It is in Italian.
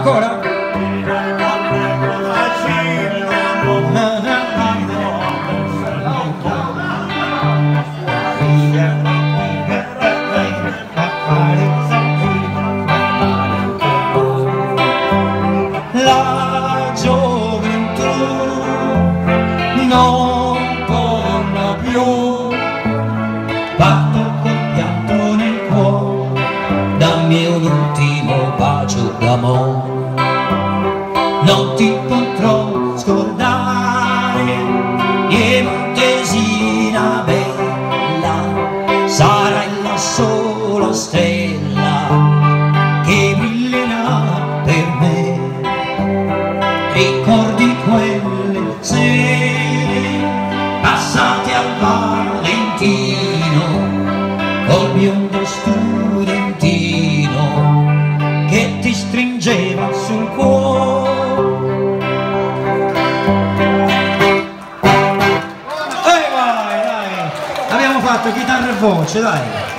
Ancora? La gioventù non torna più, parto col pianto nel cuore, dammi un ultimo bacio d'amore. Non ti potrò scordare, nientesina bella, sarai la sola stella che brillerà per me. Ricordi quelle sere passate al Valentino col biondo studentino che ti stringeva sul cuore. Vai, dai! Abbiamo fatto chitarra e voce, dai!